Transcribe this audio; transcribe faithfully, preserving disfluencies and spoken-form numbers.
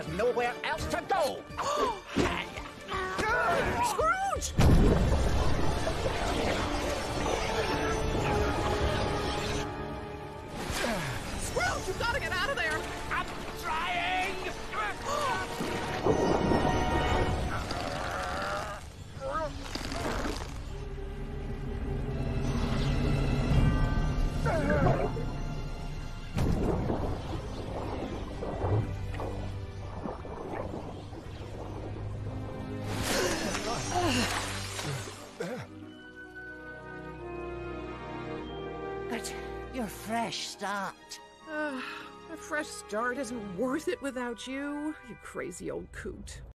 There's nowhere else to go. Scrooge! Scrooge, you've got to get out of there! I'm trying. But your fresh start. Uh, a fresh start isn't worth it without you, you crazy old coot.